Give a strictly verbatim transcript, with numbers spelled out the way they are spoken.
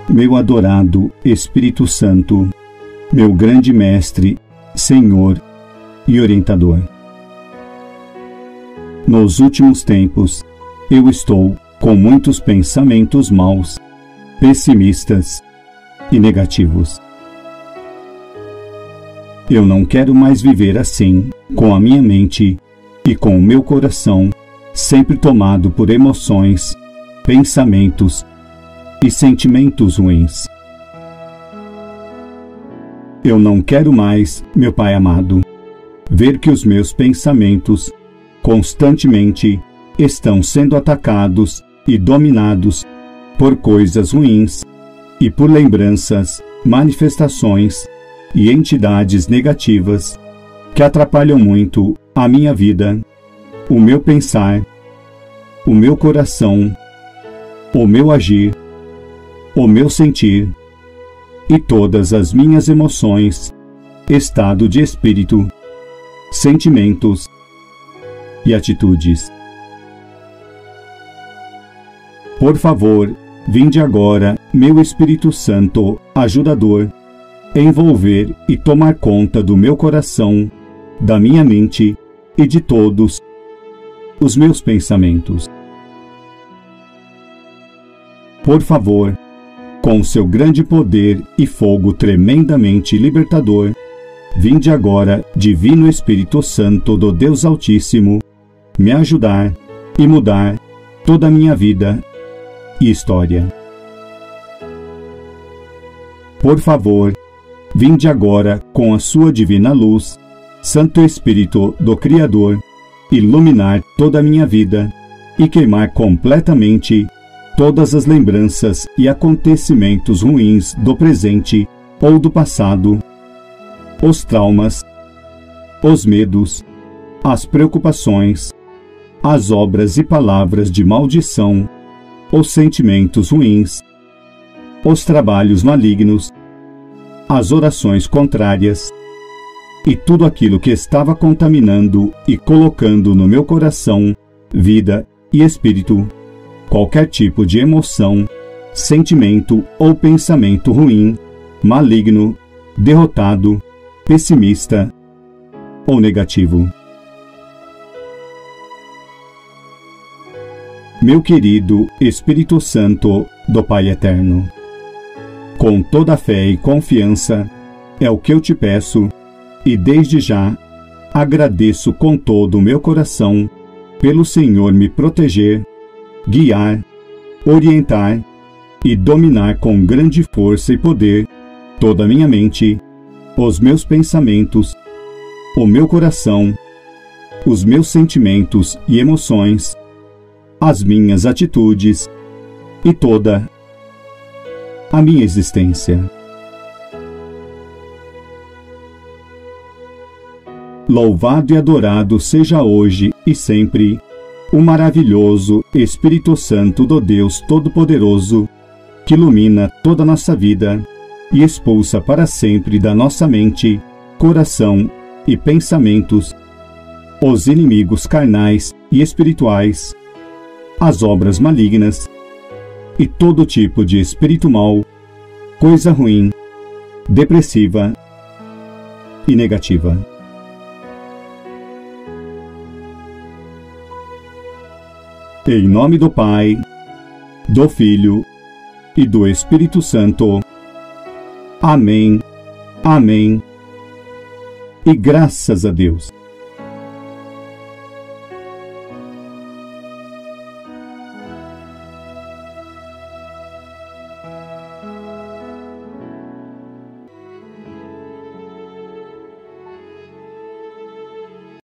meu adorado Espírito Santo, meu grande Mestre, Senhor e Orientador. Nos últimos tempos, eu estou com muitos pensamentos maus, pessimistas e negativos. Eu não quero mais viver assim, com a minha mente e com o meu coração sempre tomado por emoções, pensamentos e sentimentos ruins. Eu não quero mais, meu Pai amado, ver que os meus pensamentos constantemente estão sendo atacados e dominados por coisas ruins e por lembranças, manifestações e entidades negativas que atrapalham muito a minha vida, o meu pensar, o meu coração, o meu agir, o meu sentir e todas as minhas emoções, estado de espírito, sentimentos e atitudes. Por favor, vinde agora, meu Espírito Santo, ajudador, envolver e tomar conta do meu coração, da minha mente e de todos os meus pensamentos. Por favor, com seu grande poder e fogo tremendamente libertador, vinde agora, Divino Espírito Santo do Deus Altíssimo, me ajudar e mudar toda a minha vida e história. Por favor, vinde agora com a sua divina luz, Santo Espírito do Criador, iluminar toda a minha vida e queimar completamente todas as lembranças e acontecimentos ruins do presente ou do passado, os traumas, os medos, as preocupações, as obras e palavras de maldição, os sentimentos ruins, os trabalhos malignos, as orações contrárias e tudo aquilo que estava contaminando e colocando no meu coração, vida e espírito qualquer tipo de emoção, sentimento ou pensamento ruim, maligno, derrotado, pessimista ou negativo. Meu querido Espírito Santo do Pai Eterno, com toda a fé e confiança, é o que eu te peço, e desde já agradeço com todo o meu coração pelo Senhor me proteger, guiar, orientar e dominar com grande força e poder toda a minha mente, os meus pensamentos, o meu coração, os meus sentimentos e emoções, as minhas atitudes e toda a minha existência. Louvado e adorado seja hoje e sempre o maravilhoso Espírito Santo do Deus Todo-Poderoso, que ilumina toda a nossa vida e expulsa para sempre da nossa mente, coração e pensamentos os inimigos carnais e espirituais, as obras malignas e todo tipo de espírito mau, coisa ruim, depressiva e negativa. Em nome do Pai, do Filho e do Espírito Santo. Amém, amém e graças a Deus.